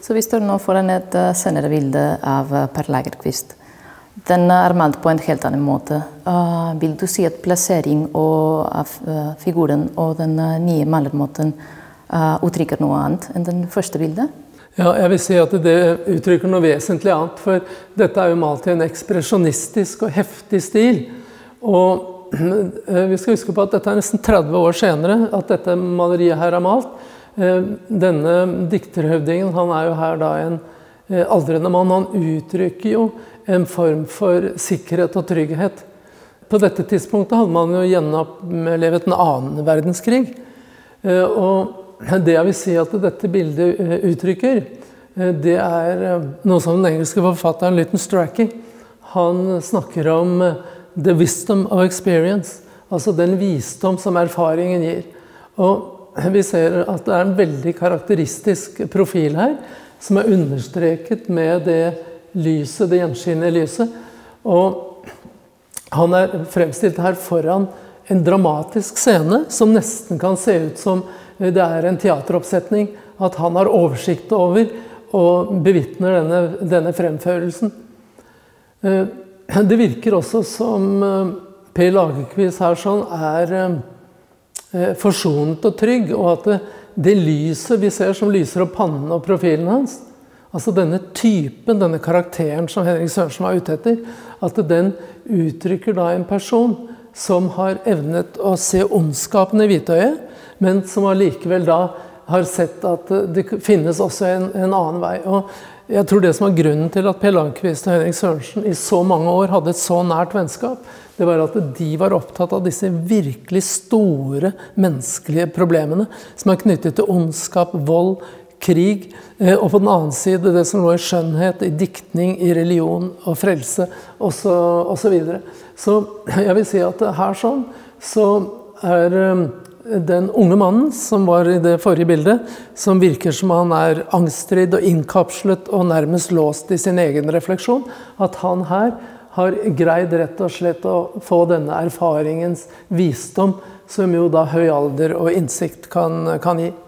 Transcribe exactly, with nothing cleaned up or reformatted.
Så vi står nå foran et senere bilde av Per Lagerkvist. Den er malt på en helt annen måte. Uh, vil du si at plassering og, av uh, figuren og den uh, nye malermåten uh, uttrykker noe annet enn den første bildet? Ja, jeg vil si at det uttrykker noe vesentlig annet, for dette er jo malt i en ekspresjonistisk og heftig stil. Og uh, vi skal huske på at dette er nesten tretti år senere at dette maleriet her er malt. Uh, denne dikterhøvdingen, han er jo her da en uh, aldrende mann, han uttrykker jo en form for sikkerhet og trygghet. På dette tidspunktet hadde man jo gjennomlevet en annen verdenskrig. Og det jeg vil si at dette bildet uttrykker, det er noe som den engelske forfatteren Lytton Strachey. Han snakker om the wisdom of experience, altså den visdom som erfaringen gir. Og vi ser at det er en veldig karakteristisk profil her, som er understreket med det lyset, det gjenskinnende lyset. Og han er fremstilt her foran en dramatisk scene som nesten kan se ut som det er en teateroppsetning, at han har oversikt over og bevitner denne, denne fremførelsen. Det virker også som Per Lagerkvist her sånn er forsonet og trygg, og at det, det lyset vi ser som lyser opp pannen og profilen hans, altså denne typen, denne karakteren som Henrik Sørensen var ute etter, at den uttrykker da en person som har evnet å se ondskapen i hvitøyet, men som allikevel da har sett at det finnes også en, en annen vei. Og jeg tror det som var grunnen til at Per Lagerkvist og Henrik Sørensen i så mange år hadde et så nært vennskap, det var at de var opptatt av disse virkelig store menneskelige problemene som er knyttet til ondskap, vold, krig, og på den annen side det som lå i skjønnhet, i diktning, i religion og frelse, og så, og så videre. Så jeg vil si at her sånn, så er den unge mannen som var i det forrige bildet, som virker som han er angststridd og innkapslet og nærmest låst i sin egen refleksjon, at han her har greid rett og slett å få denne erfaringens visdom, som jo da høy alder og innsikt kan, kan gi.